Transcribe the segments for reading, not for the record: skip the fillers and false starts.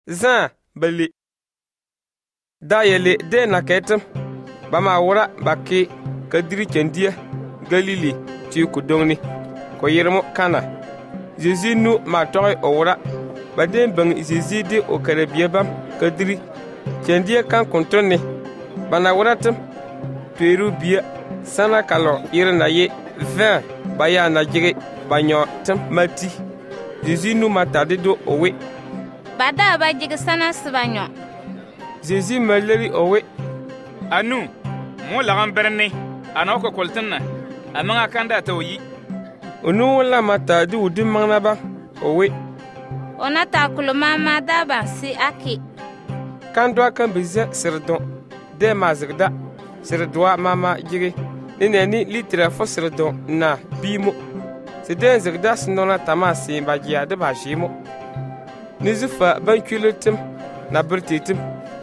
Zan bali dayele de na ketem bama wura baki kadiri kendia Galili ti ku dongni ko yirmo kana Jésus nu ma toy owura baden bang Jésus de o karabia bam kadiri kendia kan kontrone bana wuratem peru bia sana kalo irna ye 20 baya na jige banyo tem mati Jésus nu matade do owe bada ba jige sana sbanyo Jésus maleri owe anu mo lagan berne ana ko koltanna amanga kanda tawi onu la matade udu manaba owe ona ta kuluma ma daba si aki kandwa kan bize sirdon de mazigda sirdwa mama jige ni litra fo sirdon na bimo siden zigda sinona tamasi bagia de bashimo nizufa bankuletim na birtitim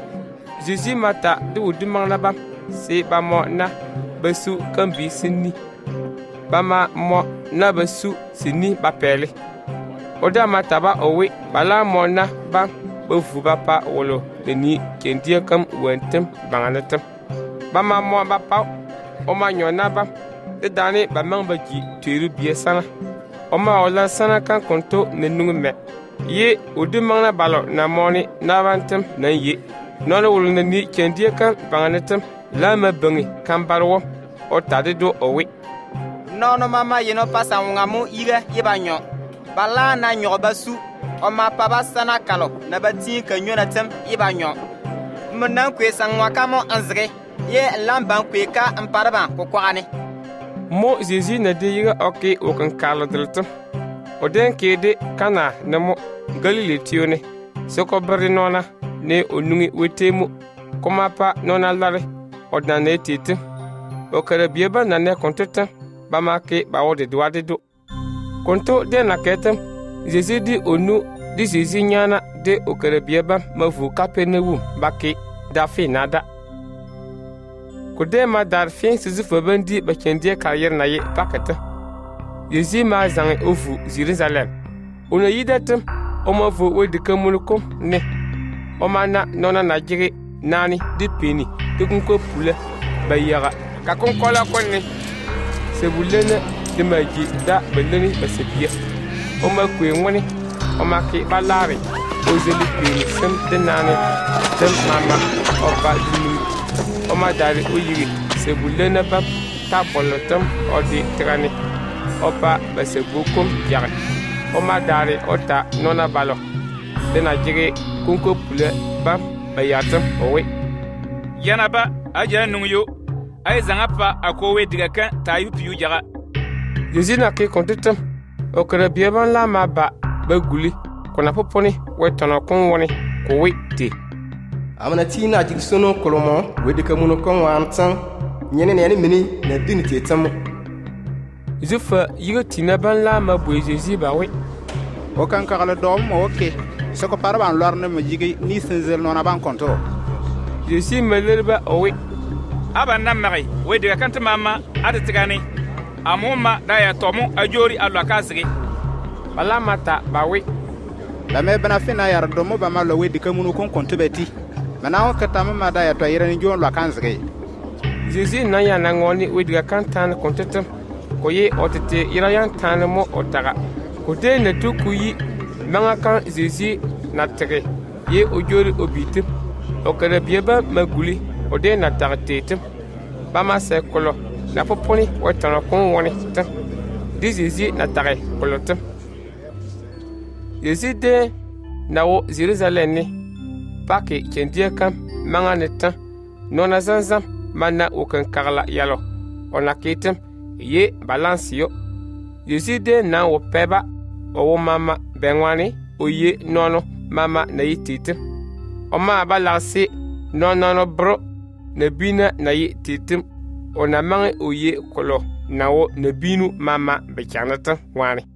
Jésus mata de udu manaba si bamo na basu kambi sinni bama mo na basu sinni bapele oda mataba owe bala mo na ba bofu bapa wolo deni kendia kam wentem banganatem bama mo bapa o ma nyona ba de dani ba mang ba ji teru bie sana o ma ola sana kan konto nenungu me ye udu mangna balo na moni na bantem na ye nono wolo na ni kendia kan banganatem la ma bangi kan barwo o tade do owe nono mama yeno pasa ngamu ire yebanyo bala na nyobasu o ma paba sana kalo na bati ka nyona tem yebanyo mnan kwe sangwa kamo anzre ye lamban kwe ka amparba ko kwani mo Jésus na de yiga oke o kan kalo deltum o den kede kana na mo Galile tione soko bari nona ne onungi wetemu koma pa nona lare odane tete o kare bieba na ne konteta bama ke bawode duade do konto de na ketem Jésus di onu di Jésus nyana de o kare bieba mavu kapenewu baki dafi nada ko de ma dar fin sizu fobandi ba kendie carrière na ye pakata Jésus ma zan ofu Jerusalem ona yidatem o ma vo we de kamunukom ne o mana nona na jige nani di peni de kunko pula bayaga ka konkola konni se bulene de maji da beleni basebia o ma kwe ngoni o ma ki balare o zeli peni sem de nani dem mama o ba dinu o ma dare o yiri se bulene ba ta polotam o di trani o ba basebukum yare o ma dare o ta nona balo de na jige kunko pula ba bayatam owe yana ba aja nungyo ay zanga pa akowe diga kan tayu piyu jaga Jésus na ke kontetam o kara bieban la ma ba guli kona poponi we tono kon woni ko we te amana tina jigsono kolomo we de kamuno kon wantan nyene ne mini na dinite tam Zufa yiga tina ban la ma bo Jésus ba we o kan kala dom oke soko parban lorne me jigi ni senzel nona ban konto Jésus melerba owe abanna mari we diga kan mama adatigani amuma daya tomu ajori alwa kasigi bala mata ba we la me bana fina yar domo ba malo we dika munu kon konto beti mana o kata mama daya to yira ni jon lwa kanzigi Jésus na ya na ngoni we diga kan tan kontetam ko ye otete ira yan tan mo otaga ko de na tukuyi manga kan Jésus na tere ye ojori obitip o kare bieba maguli o de na tartetem bama se kolo na poponi wetana kon woni tan di Jésus na tare kolotem Jésus de na wo Jerusalem ni pake kendia kam manga netan nona zanzam mana o kan karla yalo ona ketem ye balance yo Jésus de na wo peba o mama benwani o ye nono mama na yitite o ma balance nono bro na bina na yititim o na mangi o ye kolo na wo na binu mama be chanata wani